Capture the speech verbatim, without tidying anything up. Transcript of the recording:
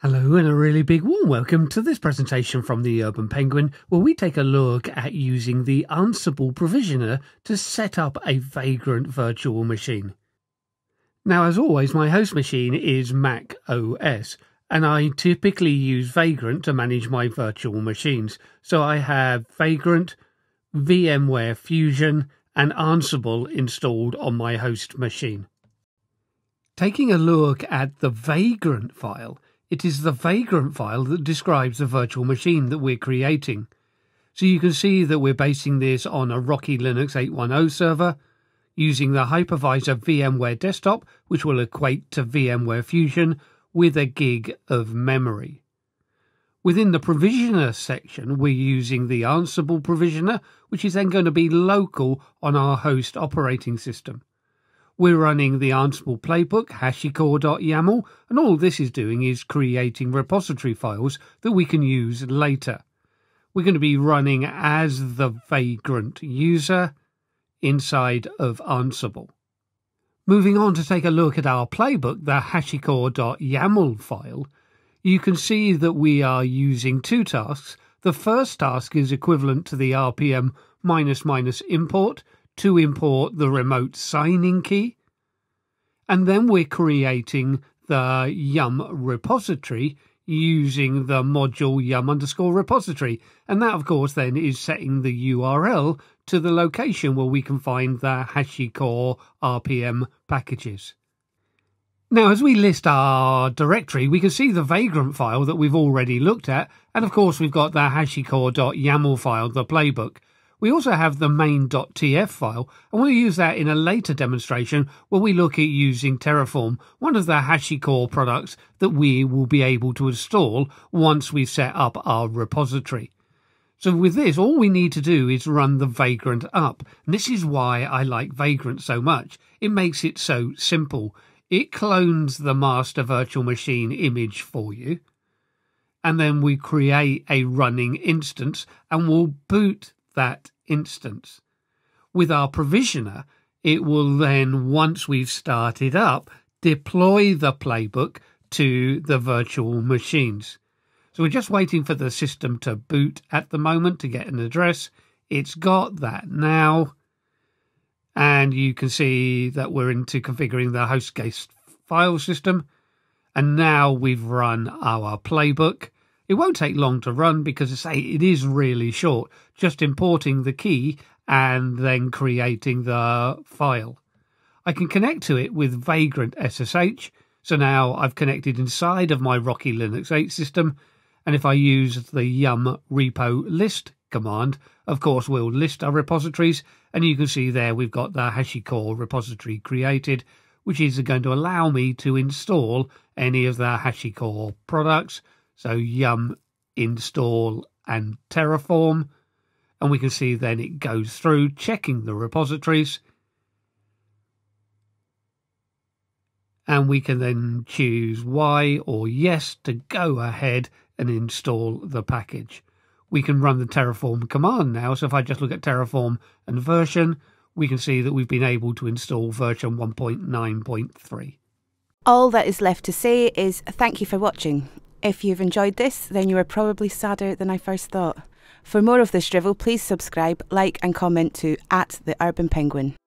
Hello and a really big warm welcome to this presentation from the Urban Penguin, where we take a look at using the Ansible Provisioner to set up a Vagrant virtual machine. Now, as always, my host machine is MacOS, and I typically use Vagrant to manage my virtual machines. So I have Vagrant, VMware Fusion, and Ansible installed on my host machine. Taking a look at the Vagrant file, it is the Vagrant file that describes the virtual machine that we're creating. So you can see that we're basing this on a Rocky Linux eight one zero server, using the hypervisor VMware Desktop, which will equate to VMware Fusion, with a gig of memory. Within the Provisioner section, we're using the Ansible Provisioner, which is then going to be local on our host operating system. We're running the Ansible playbook, Hashicorp.yaml, and all this is doing is creating repository files that we can use later. We're going to be running as the Vagrant user inside of Ansible. Moving on to take a look at our playbook, the Hashicorp.yaml file, you can see that we are using two tasks. The first task is equivalent to the R P M minus minus import, to import the remote signing key, and then we're creating the yum repository using the module yum underscore repository, and that of course then is setting the U R L to the location where we can find the Hashicorp R P M packages. Now, as we list our directory, we can see the Vagrant file that we've already looked at, and of course we've got the Hashicorp.yaml file, the playbook. We also have the main.tf file, and we'll use that in a later demonstration where we look at using Terraform, one of the Hashicorp products that we will be able to install once we've set up our repository. So with this, all we need to do is run the Vagrant up. And this is why I like Vagrant so much. It makes it so simple. It clones the master virtual machine image for you, and then we create a running instance and we'll boot that instance. With our provisioner, it will then, once we've started up, deploy the playbook to the virtual machines. So we're just waiting for the system to boot at the moment to get an address. It's got that now, and you can see that we're into configuring the hostgate file system, and now we've run our playbook. It won't take long to run because, I say, it is really short, just importing the key and then creating the file. I can connect to it with Vagrant S S H, so now I've connected inside of my Rocky Linux eight system, and if I use the yum repo list command, of course we'll list our repositories, and you can see there we've got the Hashicorp repository created, which is going to allow me to install any of the Hashicorp products. So yum install and Terraform, and we can see then it goes through checking the repositories, and we can then choose Y or yes to go ahead and install the package. We can run the Terraform command now, so if I just look at Terraform and version, we can see that we've been able to install version one point nine point three. All that is left to say is thank you for watching. If you've enjoyed this, then you are probably sadder than I first thought. For more of this drivel, please subscribe, like and comment to at the Urban Penguin.